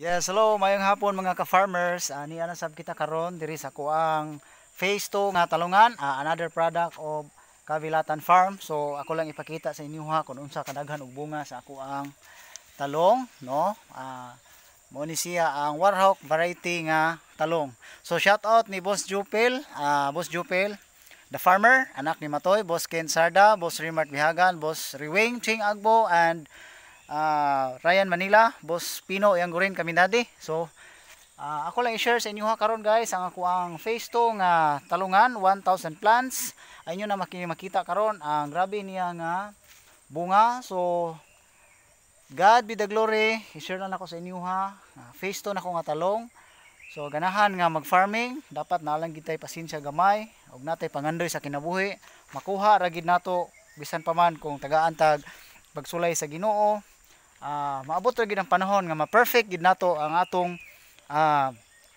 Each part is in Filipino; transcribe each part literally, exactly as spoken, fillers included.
Yes, hello, mayong hapon mga ka-farmers. Uh, niya na sab kita karon diri sa kuang phase two nga talungan, uh, another product of Kavilatan Farm. So ako lang ipakita sa inyo ha kung unsa kadaghan og bunga sa ako ang talong, no? Ah, mo ni siya ang Warhawk variety nga talong. So shout out ni Boss Jupil, uh, Boss Jupil, the farmer, anak ni Matoy, Boss Ken Sarda, Boss Rimart Bihagan, Boss Riwing Ching Agbo, and uh, Ryan Manila, Boss Pino yang gurin kami dati. So uh, ako lang i-share sa inyo ha karon guys ang ako ang phase two nga talungan, one thousand plants. Ay nyo na makita karon ang grabe niya nga bunga. So God be the glory. I-share lang ako sa inyo ha. Uh, phase two na ko nga talong. So ganahan nga mag-farming, dapat na lang gitay pasensya gamay ug natay pangandoy sa kinabuhi. Makuha ra gid nato bisan pa man kung tagaan tag pagsulay sa Ginoo. Uh, maabot ra gid ang panahon nga ma-perfect gid nato ang atong uh,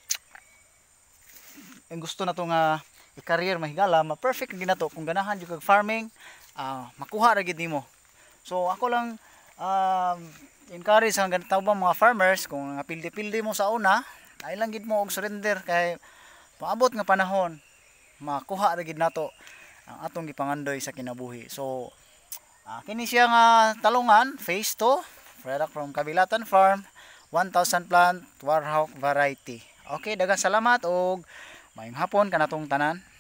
ang gusto nato nga i-career mahigala, ma-perfect gid nato kung ganahan jud kag farming, uh, makuha ra gid nimo. So ako lang um, encourage ang ganitaw ba mga farmers kung pildi-pildi mo sa una, ay lang gid mo og surrender kay paabot nga panahon makuha ra gid nato ang atong gipangandoy sa kinabuhi. So uh, kini siya nga talungan phase two, product from Kavilatan Farm, one thousand plant Warhawk variety. Okay, daghang salamat og mayong hapon kanatong tanan.